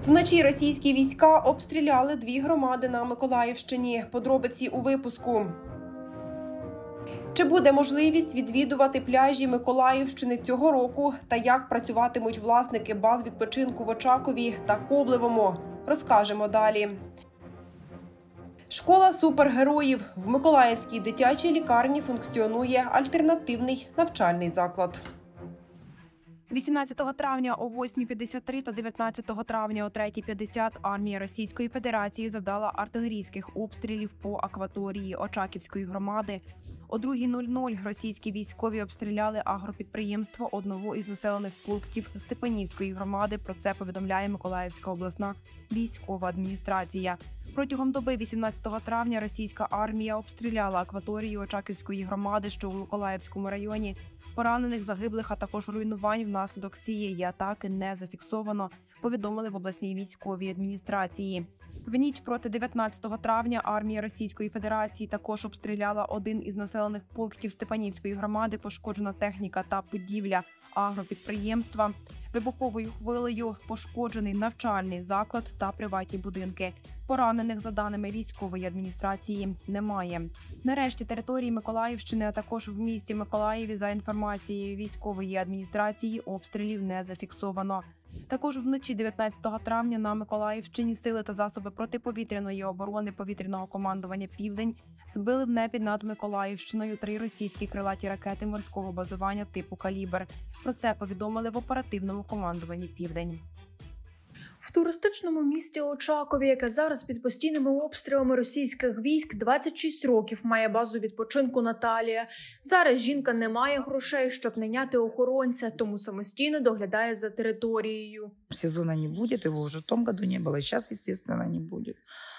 Вночі російські війська обстріляли 2 громади на Миколаївщині. Подробиці у випуску. Чи буде можливість відвідувати пляжі Миколаївщини цього року та як працюватимуть власники баз відпочинку в Очакові та Коблевому? Розкажемо далі. Школа супергероїв. В Миколаївській дитячій лікарні функціонує альтернативний навчальний заклад. 18 травня о 8:53 та 19 травня о 3:50 армія Російської Федерації завдала артилерійських обстрілів по акваторії Очаківської громади. О 2:00 російські військові обстріляли агропідприємство одного із населених пунктів Степанівської громади. Про це повідомляє Миколаївська обласна військова адміністрація. Протягом доби 18 травня російська армія обстріляла акваторію Очаківської громади, що у Миколаївському районі. Поранених, загиблих, а також руйнувань внаслідок цієї атаки не зафіксовано, повідомили в обласній військовій адміністрації. В ніч проти 19 травня армія Російської Федерації також обстріляла один із населених пунктів Степанівської громади, пошкоджена техніка та будівля агропідприємства. Вибуховою хвилею пошкоджений навчальний заклад та приватні будинки. Поранених, за даними військової адміністрації, немає. Нарешті території Миколаївщини, а також в місті Миколаєві, за інформацією військової адміністрації, обстрілів не зафіксовано. Також вночі 19 травня на Миколаївщині сили та засоби протиповітряної оборони повітряного командування «Південь» збили в небі над Миколаївщиною 3 російські крилаті ракети морського базування типу «Калібр». Про це повідомили в оперативному командуванні «Південь». В туристичному місті Очакові, яке зараз під постійними обстрілами російських військ, 26 років має базу відпочинку Наталія. Зараз жінка не має грошей, щоб найняти охоронця, тому самостійно доглядає за територією. Сезона не буде, його вже в тому году не було, і зараз, звісно, не буде.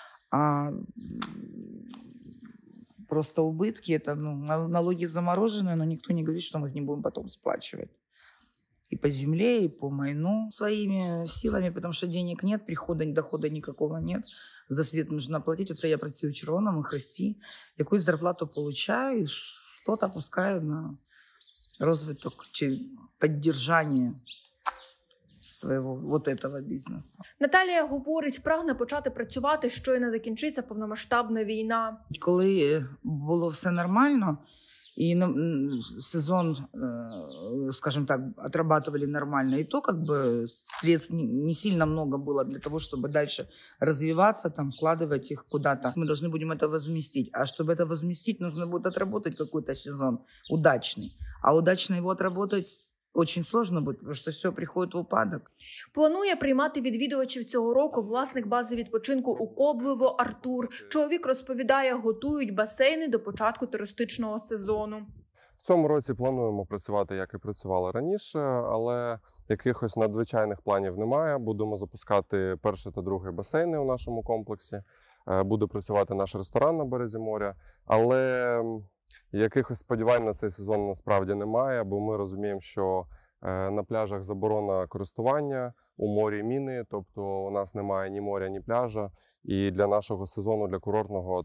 Просто убытки, это, налоги замороженные, но никто не говорит, что мы их не будем потом сплачивать. И по земле, и по майну своими силами, потому что денег нет, прихода, дохода никакого нет. За свет нужно платить. Оце я працюю в Червоному Хресті, якусь зарплату получаю, і что-то пускаю на розвиток чи підтримання свого вот этого бізнесу. Наталія говорить, прагне почати працювати, щойно закінчиться повномасштабна війна. Коли було все нормально, и сезон, скажем так, отрабатывали нормально. И то, как бы, средств не сильно много было для того, чтобы дальше развиваться, там, вкладывать их куда-то. Мы должны будем это возместить. А чтобы это возместить, нужно будет отработать какой-то сезон удачный. А удачно его отработать очень сложно буде, тому що все приходить в упадок. Планує приймати відвідувачів цього року власник бази відпочинку у Коблево Артур. Чоловік розповідає, готують басейни до початку туристичного сезону. В цьому році плануємо працювати, як і працювали раніше, але якихось надзвичайних планів немає. Будемо запускати перший та другий басейни у нашому комплексі. Буде працювати наш ресторан на березі моря, але якихось сподівань на цей сезон насправді немає, бо ми розуміємо, що на пляжах заборона користування, у морі міни, тобто у нас немає ні моря, ні пляжа. І для нашого сезону, для курортного,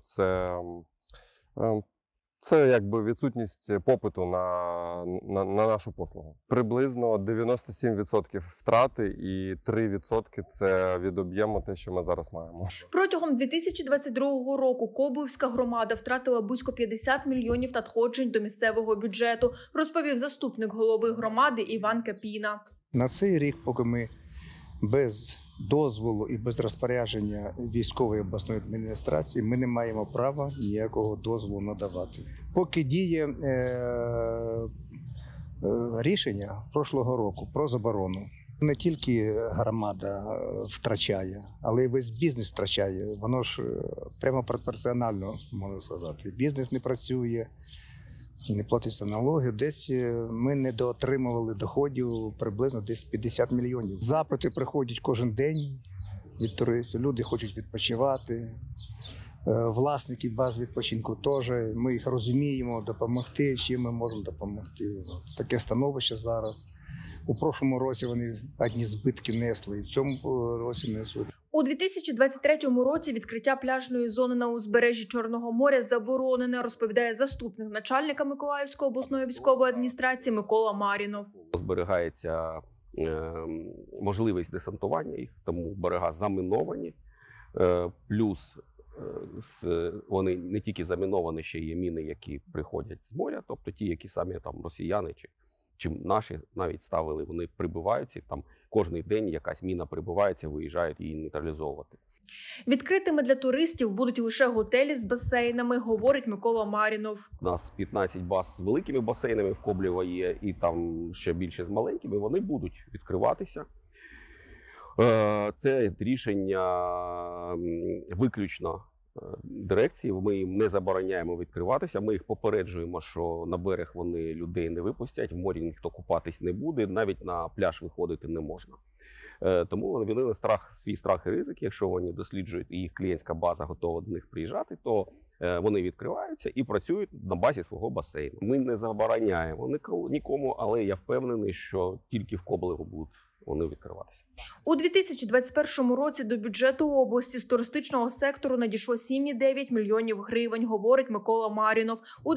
це якби відсутність попиту на нашу послугу. Приблизно 97% втрати і 3% – це від об'єму те, що ми зараз маємо. Протягом 2022 року Коблевська громада втратила близько 50 мільйонів надходжень до місцевого бюджету, розповів заступник голови громади Іван Капіна. На цей рік, поки ми без дозволу і без розпорядження військової обласної адміністрації, ми не маємо права ніякого дозволу надавати. Поки діє рішення прошлого року про заборону, не тільки громада втрачає, але й весь бізнес втрачає. Воно ж прямо пропорціонально, можна сказати. Бізнес не працює, не платиться налоги. Десь ми недоотримували доходів приблизно десь 50 мільйонів. Запити приходять кожен день від туристів. Люди хочуть відпочивати. Власники баз відпочинку теж. Ми їх розуміємо, допомогти, чим ми можемо допомогти. Таке становище зараз. У прошлому році вони одні збитки несли, і в цьому році несуть. У 2023 році відкриття пляжної зони на узбережжі Чорного моря заборонене, розповідає заступник начальника Миколаївської обласної військової адміністрації Микола Марінов. Зберігається можливість десантування їх, тому берега заміновані. Плюс вони не тільки заміновані, ще є міни, які приходять з моря, тобто ті, які самі там росіяни чи наші навіть ставили, вони прибиваються, там кожен день якась міна прибивається, виїжджають її нейтралізовувати. Відкритими для туристів будуть лише готелі з басейнами, говорить Микола Марінов. У нас 15 баз з великими басейнами в Коблєво є, і там ще більше з маленькими, вони будуть відкриватися. Це рішення виключно дирекції, ми їм не забороняємо відкриватися, ми їх попереджуємо, що на берег вони людей не випустять, в морі ніхто купатись не буде, навіть на пляж виходити не можна. Тому вони ввели свій страх і ризик, якщо вони досліджують і їх клієнтська база готова до них приїжджати, то вони відкриваються і працюють на базі свого басейну. Ми не забороняємо нікому, але я впевнений, що тільки в Коблево будуть вони відкриватися. У 2021 році до бюджету області з туристичного сектору надійшло 7,9 мільйонів гривень, говорить Микола Марінов. У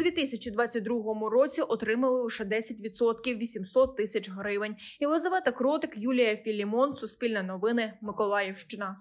2022 році отримали лише 10% – 800 тисяч гривень. Єлизавета Кротик, Юлія Філімон, Суспільне новини, Миколаївщина.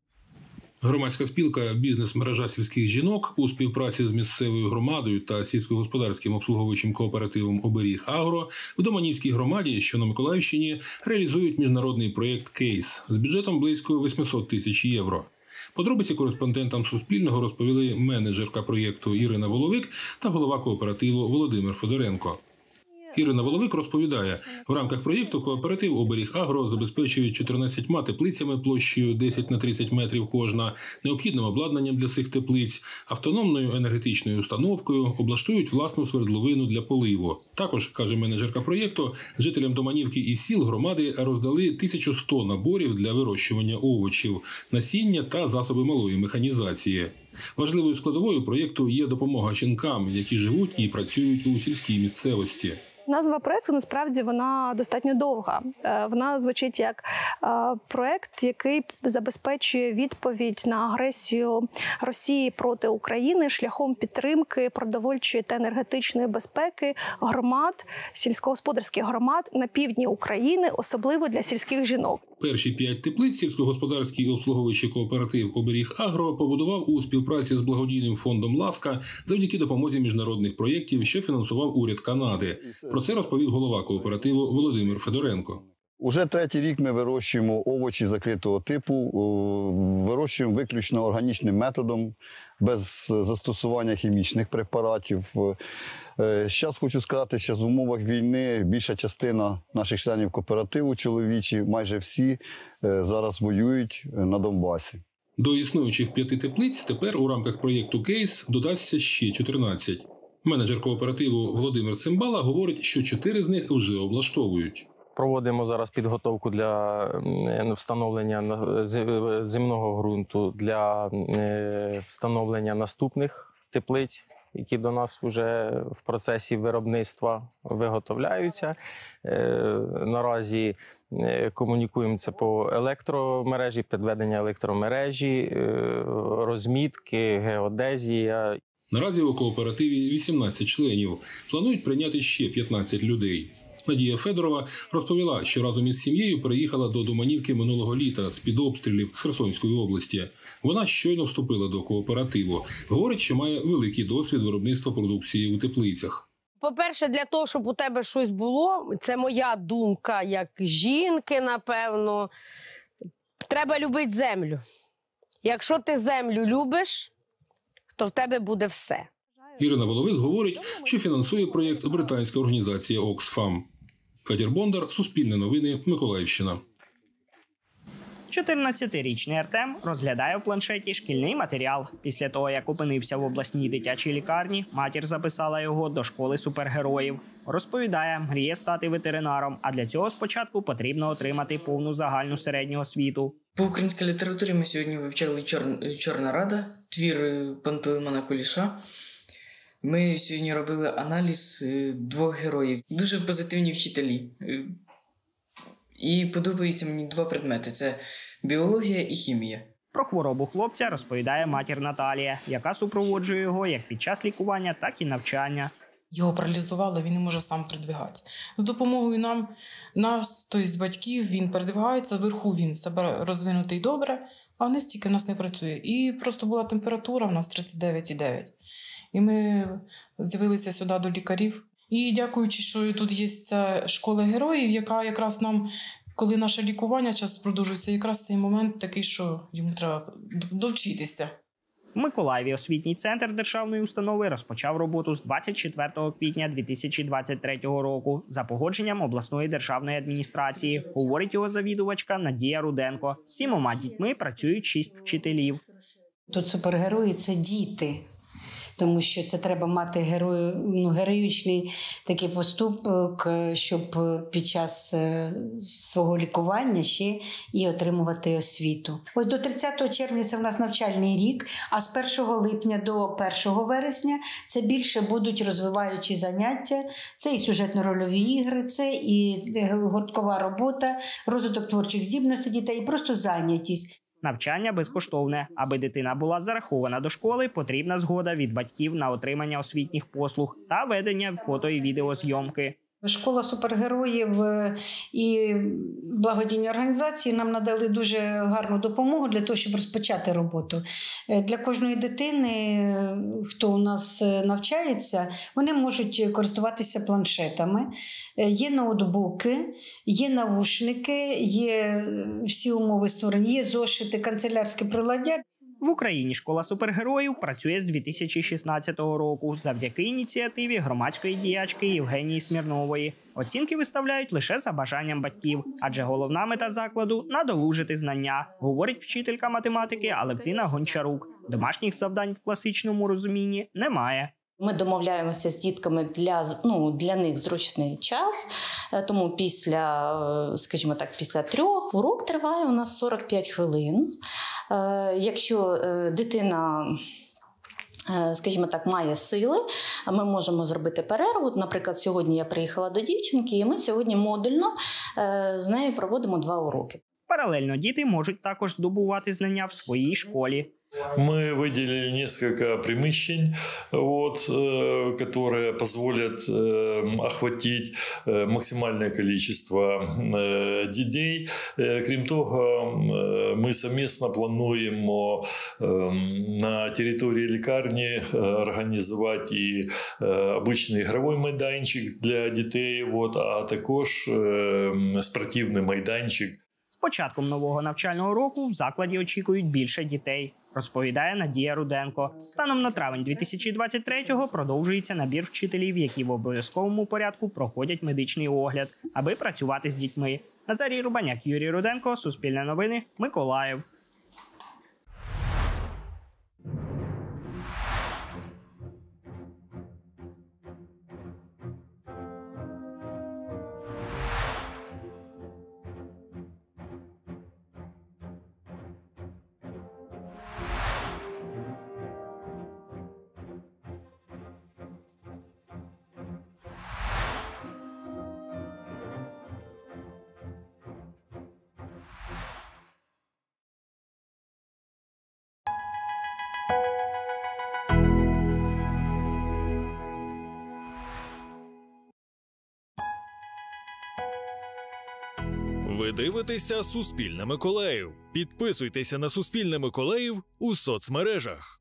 Громадська спілка «Бізнес-мережа сільських жінок» у співпраці з місцевою громадою та сільськогосподарським обслуговуючим кооперативом «Оберіг Агро» в Доманівській громаді, що на Миколаївщині, реалізують міжнародний проєкт «Кейс» з бюджетом близько 800 тисяч євро. Подробиці кореспондентам Суспільного розповіли менеджерка проєкту Ірина Воловик та голова кооперативу Володимир Федоренко. Ірина Воловик розповідає, в рамках проєкту кооператив «Оберіг Агро» забезпечує 14 теплицями площею 10 на 30 метрів кожна, необхідним обладнанням для цих теплиць, автономною енергетичною установкою, облаштують власну свердловину для поливу. Також, каже менеджерка проєкту, жителям Доманівки і сіл громади роздали 1100 наборів для вирощування овочів, насіння та засоби малої механізації. Важливою складовою проєкту є допомога жінкам, які живуть і працюють у сільській місцевості. Назва проєкту, насправді, вона достатньо довга. Вона звучить як проєкт, який забезпечує відповідь на агресію Росії проти України шляхом підтримки продовольчої та енергетичної безпеки громад, сільськогосподарських громад на півдні України, особливо для сільських жінок. Перші 5 теплиць сільськогосподарський обслуговуючий кооператив «Оберіг Агро» побудував у співпраці з благодійним фондом «Ласка» завдяки допомозі міжнародних проєктів, що фінансував уряд Канади. Про це розповів голова кооперативу Володимир Федоренко. Уже третій рік ми вирощуємо овочі закритого типу, вирощуємо виключно органічним методом, без застосування хімічних препаратів. Зараз хочу сказати, що в умовах війни більша частина наших членів кооперативу, чоловічі, майже всі зараз воюють на Донбасі. До існуючих 5 теплиць тепер у рамках проєкту «Кейс» додасться ще 14. Менеджер кооперативу Володимир Цимбала говорить, що 4 з них вже облаштовують. Проводимо зараз підготовку для встановлення земного ґрунту, для встановлення наступних теплиць, які до нас вже в процесі виробництва виготовляються. Наразі комунікуємо це по електромережі, підведення електромережі, розмітки, геодезія. Наразі у кооперативі 18 членів. Планують прийняти ще 15 людей. Надія Федорова розповіла, що разом із сім'єю приїхала до Доманівки минулого літа з-під обстрілів з Херсонської області. Вона щойно вступила до кооперативу. Говорить, що має великий досвід виробництва продукції у теплицях. По-перше, для того, щоб у тебе щось було, це моя думка, як жінки, напевно, треба любити землю. Якщо ти землю любиш, то в тебе буде все. Ірина Воловик говорить, що фінансує проєкт британська організація Oxfam. Федір Бондар, Суспільне новини, Миколаївщина. 14-річний Артем розглядає в планшеті шкільний матеріал. Після того, як опинився в обласній дитячій лікарні, матір записала його до школи супергероїв. Розповідає, мріє стати ветеринаром, а для цього спочатку потрібно отримати повну загальну середню освіту. По українській літературі ми сьогодні вивчали «Чорна Рада», твір Пантелеймона Куліша. Ми сьогодні робили аналіз 2 героїв. Дуже позитивні вчителі. І подобаються мені 2 предмети – це біологія і хімія. Про хворобу хлопця розповідає матір Наталія, яка супроводжує його як під час лікування, так і навчання. Його паралізувало, він не може сам передвигатися. З допомогою нас, тобто з батьків, він передвигається, вверху він себе розвинутий добре, а вниз тільки в нас не працює. І просто була температура в нас 39,9. І ми з'явилися сюди до лікарів. І дякуючи, що тут є ця школа героїв, яка якраз нам, коли наше лікування зараз продовжується, якраз цей момент такий, що йому треба довчитися. В Миколаєві освітній центр державної установи розпочав роботу з 24 квітня 2023 року за погодженням обласної державної адміністрації, говорить його завідувачка Надія Руденко. З 7 дітьми працюють 6 вчителів. Тут супергерої – це діти. Тому що це треба мати героїчний такий поступок, щоб під час свого лікування ще і отримувати освіту. Ось до 30 червня це в нас навчальний рік, а з 1 липня до 1 вересня це більше будуть розвиваючі заняття, це і сюжетно-рольові ігри, це і гурткова робота, розвиток творчих здібностей дітей, і просто зайнятість. Навчання безкоштовне. Аби дитина була зарахована до школи, потрібна згода від батьків на отримання освітніх послуг та ведення фото- і відеозйомки. Школа супергероїв і благодійні організації нам надали дуже гарну допомогу для того, щоб розпочати роботу. Для кожної дитини, хто у нас навчається, вони можуть користуватися планшетами. Є ноутбуки, є навушники, є всі умови створені, є зошити, канцелярське приладдя. В Україні школа супергероїв працює з 2016 року завдяки ініціативі громадської діячки Євгенії Смірнової. Оцінки виставляють лише за бажанням батьків, адже головна мета закладу – надолужити знання, говорить вчителька математики Алевтина Гончарук. Домашніх завдань в класичному розумінні немає. Ми домовляємося з дітками для них зручний час, тому після 3 урок триває у нас 45 хвилин. Якщо дитина, має сили, ми можемо зробити перерву. Наприклад, сьогодні я приїхала до дівчинки, і ми сьогодні модульно з нею проводимо 2 уроки. Паралельно діти можуть також здобувати знання в своїй школі. Мы выделили несколько приміщень, которые позволят охватить максимальное количество детей. Крім того, ми совместно плануємо на території лікарні організувати і обичний ігровий майданчик для дітей, а також спортивний майданчик. З початком нового навчального року в закладі очікують більше дітей, розповідає Надія Руденко. Станом на травень 2023-го продовжується набір вчителів, які в обов'язковому порядку проходять медичний огляд, аби працювати з дітьми. Назарій Рубаняк, Юрій Руденко, Суспільне новини, Миколаїв. Ви дивитеся «Суспільне Миколаїв». Підписуйтеся на «Суспільне Миколаїв» у соцмережах.